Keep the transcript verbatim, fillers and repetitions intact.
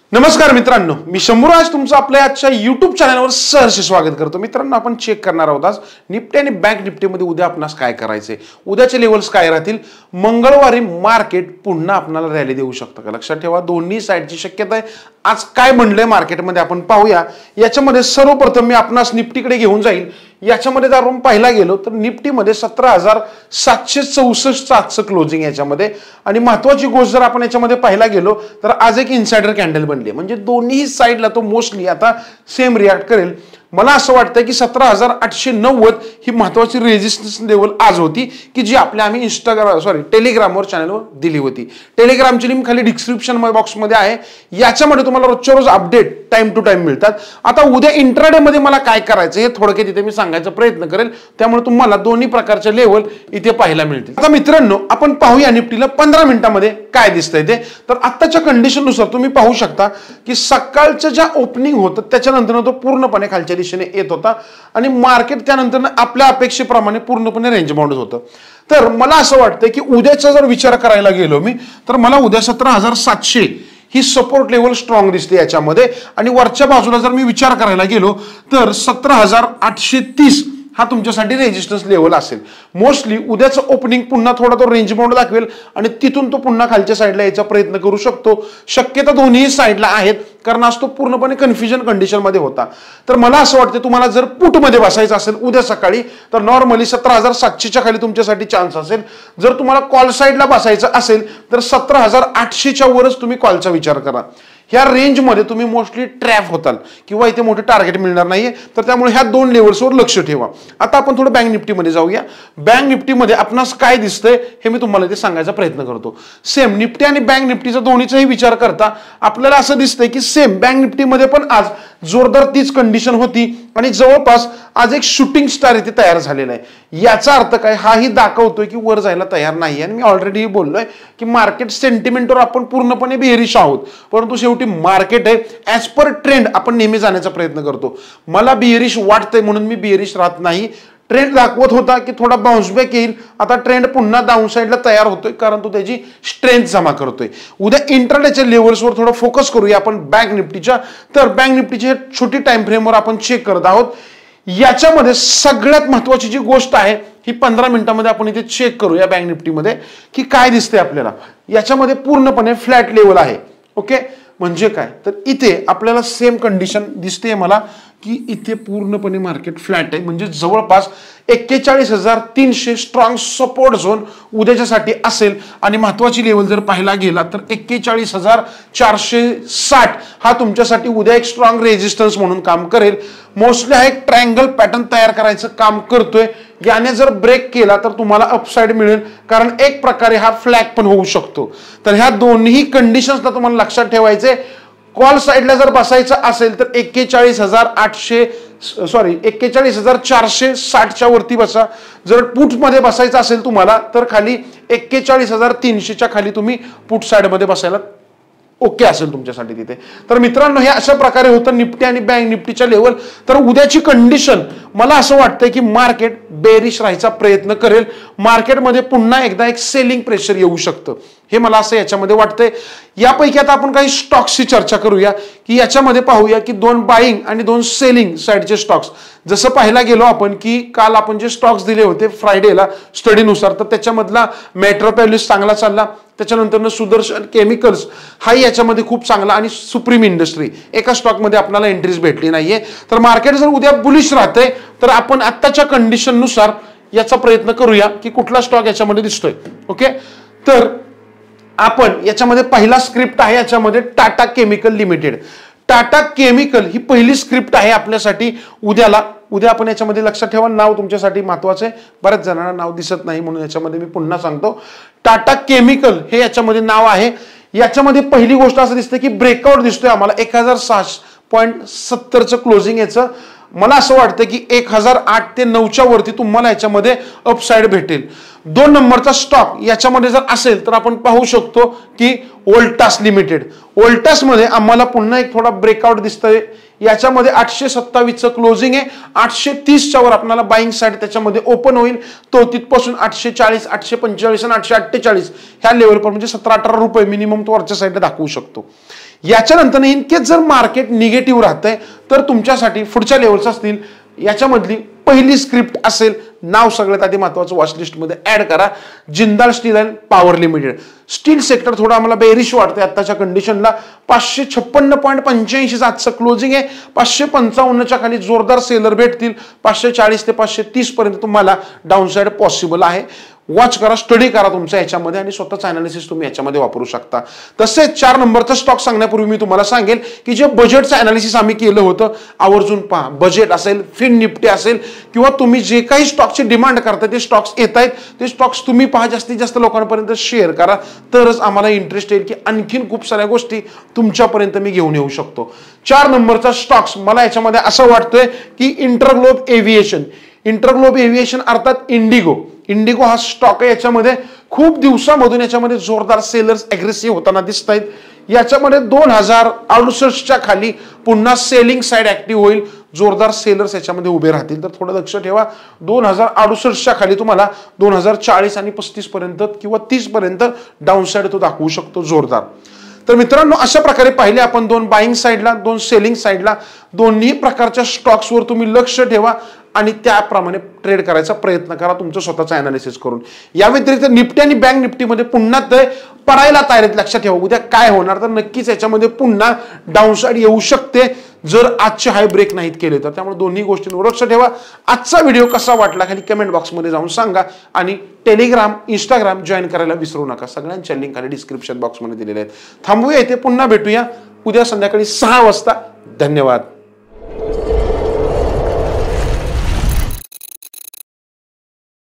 नमस्कार मित्रांनो, मी शंभूराज तुमचं आपल्या आजच्या यूट्यूब चॅनलवर सहर्ष स्वागत करतो। मित्रांनो, आपण चेक करणार आहोत आज निफ्टी आणि बँक निफ्टीमध्ये उद्या आपणास काय करायचे, उद्याचे लेवल्स काय राहतील, मंगळवारी मार्केट पुन्हा आपल्याला रॅली देऊ शकतं का, लक्षात ठेवा दोन्ही साइडची शक्यता आहे। आज काय म्हणलंय मार्केटमध्ये आपण पाहूया। याच्यामध्ये सर्वप्रथम मी आपणास निफ्टीकडे घेऊन जाईल। याच्यामध्ये जर आपण पाहिला गेलो तर निफ्टीमध्ये सतरा हजार सातशे चौसष्ट आजचं क्लोजिंग याच्यामध्ये। आणि महत्त्वाची गोष्ट जर आपण याच्यामध्ये पाहिला गेलो तर आज एक इनसाइडर कॅन्डल बनली, म्हणजे दोन्ही साइडला तो मोस्टली आता सेम रिॲक्ट करेल। मला असं वाटतं की सतरा हजार आठशे नव्वद ही महत्त्वाची रेजिस्टन्स लेवल आज होती की जी आपल्या आम्ही इंस्टाग्राम सॉरी टेलिग्रामवर चॅनलवर दिली होती। टेलिग्रामची लिंक खाली डिस्क्रिप्शन बॉक्समध्ये आहे। याच्यामध्ये तुम्हाला रोजच्या रोज अपडेट टाइम टू टाइम मिळतात। आता उद्या इंट्राडे मध्ये मला काय करायचं हे थोडक्यात इथे मी सांगायचा प्रयत्न करेल, त्यामुळे तुम्हाला दोन्ही प्रकारचे लेवल इथे पाहायला मिळतील। आता मित्रांनो, आपण पाहूया निफ्टीला पंधरा मिनिटांमध्ये काय दिसतंय ते। तर आत्ताच्या कंडिशननुसार तुम्ही पाहू शकता की सकाळचं ज्या ओपनिंग होतं त्याच्यानंतर तो पूर्णपणे खालच्या दिशेने येत होता आणि मार्केट त्यानंतर आपल्या अपेक्षेप्रमाणे पूर्णपणे रेंज बाउंड होतं। तर मला असं वाटतं की उद्याचा जर विचार करायला गेलो मी तर मला उद्या सतरा हजार सातशे ही सपोर्ट लेवल स्ट्रॉंग दिसते याच्यामध्ये। आणि वरच्या बाजूला जर मी विचार करायला गेलो तर सतरा हजार आठशे तीस हा तुमच्यासाठी रेजिस्टन्स लेवल असेल। मोस्टली उद्याचं ओपनिंग पुन्हा थोडा तो रेंज बाउंड दाखवेल आणि तिथून तो पुन्हा खालच्या साईडला यायचा प्रयत्न करू शकतो। शक्यता दोन्ही साईडला आहेत, कारण आज तो पूर्णपणे कन्फ्युजन कंडिशन मध्ये होता। तर मला असं वाटतं तुम्हाला जर पुट मध्ये बसायचं असेल उद्या सकाळी तर नॉर्मली सतरा हजार सातशेच्या खाली तुमच्यासाठी चान्स असेल। जर तुम्हाला कॉल साईडला बसायचं असेल तर सतरा हजार आठशेच्या वरच तुम्ही कॉलचा विचार करा। ह्या रेंज मध्ये तुम्ही मोस्टली ट्रॅप होताल किंवा इथे मोठे टार्गेट मिळणार नाहीये, तर त्यामुळे ह्या दोन लेवल्सवर लक्ष ठेवा। आता आपण थोडं बँक निफ्टीमध्ये जाऊया। बँक निफ्टीमध्ये आपणास काय दिसतंय हे मी तुम्हाला इथे सांगायचा प्रयत्न करतो। सेम निफ्टी आणि बँक निफ्टीचा दोन्हीचाही विचार करता आपल्याला असं दिसतंय की सेम बँक निफ्टीमध्ये पण आज जोरदार तीच कंडिशन होती आणि जवळपास आज एक शूटिंग स्टार इथे तयार झालेला आहे। याचा अर्थ काय, हाही दाखवतोय की वर जायला तयार नाही। आणि मी ऑलरेडी बोललोय की मार्केट सेंटिमेंटवर आपण पूर्णपणे बेरिश आहोत, परंतु शेवटी मार्केट आहे ऍज पर ट्रेंड आपण नेहमी जाण्याचा प्रयत्न करतो। मला बेरिश वाटतंय म्हणून मी बेरिश राहत नाही। ट्रेंड दाखवत होता की थोडा बाउन्स बॅक येईल, आता ट्रेंड पुन्हा डाऊन साइडला तयार होतोय कारण तो त्याची स्ट्रेंथ जमा करतोय। उद्या इंट्राडेच्या लेवल्सवर थोडं फोकस करूया आपण बँक निफ्टीच्या। तर बँक निफ्टीची छोटी टाइम फ्रेमवर आपण चेक करत आहोत। याच्यामध्ये सगळ्यात महत्त्वाची जी गोष्ट आहे ही पंधरा मिनिटांमध्ये आपण इथे चेक करूया बँक निफ्टीमध्ये की काय दिसतंय आपल्याला। याच्यामध्ये पूर्णपणे फ्लॅट लेवल आहे। ओके, म्हणजे काय तर इथे आपल्याला सेम कंडिशन दिसते मला की इथे पूर्णपणे मार्केट फ्लॅट आहे, म्हणजे जवळपास एक्केचाळीस हजार तीनशे स्ट्रॉंग सपोर्ट झोन उद्याच्यासाठी असेल। आणि महत्वाची लेवल जर पाहायला गेला तर एक्केचाळीस हजार चारशे साठ हा तुमच्यासाठी उद्या एक स्ट्रॉंग रेजिस्टन्स म्हणून काम करेल। मोस्टली हा एक ट्रायंगल पॅटर्न तयार करायचं काम करतोय। याने जर ब्रेक केला तर तुम्हाला अपसाइड मिळेल, कारण एक प्रकारे हा फ्लॅग पण होऊ शकतो। तर ह्या दोन्ही कंडिशन्सला तुम्हाला लक्षात ठेवायचे। कॉल साइडला जर बसायचं असेल तर एक्केचाळीस हजार आठशे सॉरी एक्केचाळीस हजार चारशे साठच्या वरती बसा। जर पुट मध्ये बसायचं असेल तुम्हाला तर खाली एक्केचाळीस हजार तीनशेच्या खाली तुम्ही पुट साइड मध्ये बसायला ओके असेल तुमच्यासाठी तिथे। तर मित्रांनो, हे अशा प्रकारे होतं निफ्टी आणि बँक निफ्टीच्या लेवल। तर उद्याची कंडिशन मला असं वाटतंय की मार्केट बेरिश राहायचा प्रयत्न करेल। मार्केटमध्ये पुन्हा एकदा एक सेलिंग प्रेशर येऊ शकतं, हे मला असं याच्यामध्ये वाटतंय। यापैकी आता आपण काही स्टॉक्सची चर्चा करूया की याच्यामध्ये पाहूया की दोन बाईंग आणि दोन सेलिंग साइडचे स्टॉक्स। जसं पाहायला गेलो आपण की काल आपण जे स्टॉक्स दिले होते फ्रायडेला स्टडीनुसार, तर त्याच्यामधला मेट्रो पॅलेस चांगला चालला, त्याच्यानंतर सुदर्शन केमिकल्स हा याच्यामध्ये खूप चांगला, आणि सुप्रीम इंडस्ट्री एका स्टॉकमध्ये आपल्याला एंट्रीज भेटली नाहीये। तर मार्केट जर उद्या बुलिश राहतंय तर आपण आत्ताच्या कंडिशननुसार याचा प्रयत्न करूया की कुठला स्टॉक याच्यामध्ये दिसतोय। ओके, तर आपण याच्यामध्ये पहिला स्क्रिप्ट आहे याच्यामध्ये Tata Chemical Limited. Tata Chemical ही पहिली स्क्रिप्ट आहे आपल्यासाठी उद्याला। उद्या आपण याच्यामध्ये लक्षात ठेवा, नाव तुमच्यासाठी महत्वाचं आहे, बऱ्याच जणांना नाव दिसत नाही म्हणून याच्यामध्ये मी पुन्हा सांगतो। टाटा केमिकल हे याच्यामध्ये नाव आहे। याच्यामध्ये पहिली गोष्ट असं दिसते की ब्रेकआउट दिसतोय आम्हाला एक हजार सहाशे पॉईंट सत्तरचं क्लोजिंग याचं। मला असं वाटतं की एक हजार आठ ते नऊच्या वरती तुम्हाला याच्यामध्ये अपसाइड भेटेल। दोन नंबरचा स्टॉक याच्यामध्ये जर असेल तर आपण पाहू शकतो की वोल्टास लिमिटेड। वोल्टास मध्ये आम्हाला पुन्हा एक थोडा ब्रेकआउट दिसतोय। याच्यामध्ये आठशे सत्तावीस चं क्लोजिंग आहे। आठशे तीस च्या वर आपल्याला बाइंग साइड त्याच्यामध्ये ओपन होईल, तो तिथपासून आठशे चाळीस आठशे पंचेचाळीस आणि आठशे अठ्ठेचाळीस ह्या लेवल पर म्हणजे सतरा अठरा रुपये मिनिमम तो वरच्या साईडला दाखवू शकतो। याच्यानंतर इन केस जर मार्केट निगेटिव्ह राहतंय तर तुमच्यासाठी पुढच्या लेवल्स असतील, याच्यामधली पहिली स्क्रिप्ट असेल, नाव सगळ्यात आधी महत्वाचं वॉच लिस्टमध्ये ऍड करा, Jindal Steel and Power Limited. Steel sector थोडं आम्हाला बेरिश वाटतंय आताच्या कंडिशनला. पाचशे छप्पन्न पॉईंट पंच्याऐंशी आजचं क्लोजिंग आहे. पाचशे पंचावन्नच्या खाली जोरदार सेलर भेटतील. पाचशे चाळीस ते पाचशे तीस पर्यंत तुम्हाला डाऊनसाइड पॉसिबल आहे. वॉच करा, स्टडी करा तुमच्या याच्यामध्ये आणि स्वतःच अनालिसिस तुम्ही याच्यामध्ये वापरू शकता. तसेच चार नंबरचा स्टॉक सांगण्यापूर्वी मी तुम्हाला सांगेल की जे बजेटचं अनालिसिस आम्ही केलं होतं आवर्जून पहा. बजेट असेल, फिन निफ्टी असेल किंवा तुम्ही जे काही स्टॉकची डिमांड करता ते स्टॉक्स येत आहेत ते स्टॉक्स तुम्ही पहा, जास्तीत जास्त लोकांपर्यंत शेअर करा, तरच आम्हाला इंटरेस्ट येईल की आणखीन खूप साऱ्या गोष्टी तुमच्यापर्यंत मी घेऊन येऊ शकतो. चार नंबरचा स्टॉक्स मला याच्यामध्ये असं वाटतंय की इंटरग्लोब एव्हिएशन. इंटरग्लोब एव्हिएशन अर्थात इंडिगो. इंडिगो हा स्टॉक आहे. याच्यामध्ये खूप दिवसामधून याच्यामध्ये जोरदार सेलर्स अग्रेसिव्ह होताना दिसत आहेत. याच्यामध्ये दोन हजार अडुसष्टच्या खाली पुन्हा सेलिंग साइड ऍक्टिव्ह होईल. जोरदार सेलर्स याच्यामध्ये उभे राहतील. तर थोडं लक्ष ठेवा. दोन हजार अडुसष्टच्या खाली तुम्हाला दोन हजार चाळीस आणि पस्तीस पर्यंत किंवा तीस पर्यंत डाऊन साइड तो दाखवू शकतो जोरदार. तर मित्रांनो, अशा प्रकारे पाहिले आपण दोन बाईंग साइडला, दोन सेलिंग साइडला, दोन्ही प्रकारच्या स्टॉक्सवर तुम्ही लक्ष ठेवा आणि त्याप्रमाणे ट्रेड करायचा प्रयत्न करा तुमचं स्वतःचं अनालिसिस करून. या व्यतिरिक्त निफ्टी आणि बँक निफ्टीमध्ये पुन्हा ते पडायला तयार आहेत. लक्षात ठेवा उद्या काय होणार, तर नक्कीच याच्यामध्ये पुन्हा डाऊनसाइड येऊ शकते जर आजचे हाय ब्रेक नाहीत केले तर. त्यामुळे दोन्ही गोष्टींवर लक्ष ठेवा. आजचा व्हिडिओ कसा वाटला खाली कमेंट बॉक्समध्ये जाऊन सांगा आणि टेलिग्राम, इंस्टाग्राम जॉईन करायला विसरू नका. सगळ्यांच्या लिंक खाली डिस्क्रिप्शन बॉक्समध्ये दिलेले आहेत. थांबूया इथे, पुन्हा भेटूया उद्या संध्याकाळी सहा वाजता. धन्यवाद.